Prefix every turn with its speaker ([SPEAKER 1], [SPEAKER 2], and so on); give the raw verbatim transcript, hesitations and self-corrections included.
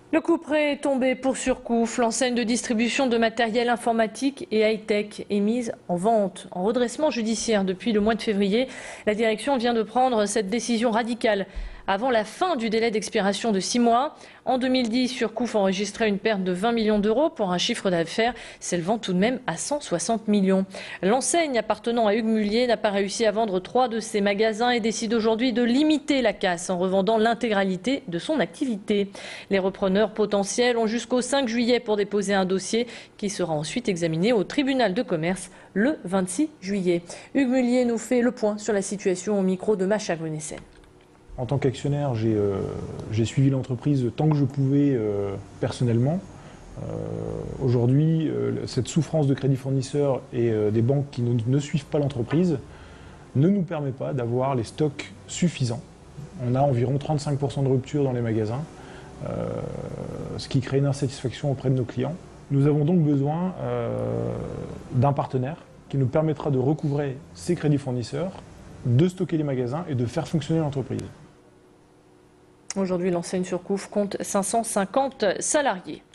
[SPEAKER 1] Le couperet est tombé pour Surcouf. L'enseigne de distribution de matériel informatique et high-tech est mise en vente, en redressement judiciaire depuis le mois de février. La direction vient de prendre cette décision radicale avant la fin du délai d'expiration de six mois. En deux mille dix, Surcouf enregistrait une perte de vingt millions d'euros pour un chiffre d'affaires s'élevant tout de même à cent soixante millions. L'enseigne appartenant à Hugues Mullier n'a pas réussi à vendre trois de ses magasins et décide aujourd'hui de limiter la casse en revendant l'intégralité de son activité. Les repreneurs potentiels ont jusqu'au cinq juillet pour déposer un dossier qui sera ensuite examiné au tribunal de commerce le vingt-six juillet. Hugues Mullier nous fait le point sur la situation au micro de Macha Glunessen.
[SPEAKER 2] En tant qu'actionnaire, j'ai euh, j'ai suivi l'entreprise tant que je pouvais euh, personnellement. Euh, Aujourd'hui, euh, cette souffrance de crédit fournisseur et euh, des banques qui ne, ne suivent pas l'entreprise ne nous permet pas d'avoir les stocks suffisants. On a environ trente-cinq pour cent de rupture dans les magasins, euh, ce qui crée une insatisfaction auprès de nos clients. Nous avons donc besoin euh, d'un partenaire qui nous permettra de recouvrer ces crédits fournisseurs, de stocker les magasins et de faire fonctionner l'entreprise.
[SPEAKER 1] Aujourd'hui, l'enseigne Surcouf compte cinq cent cinquante salariés.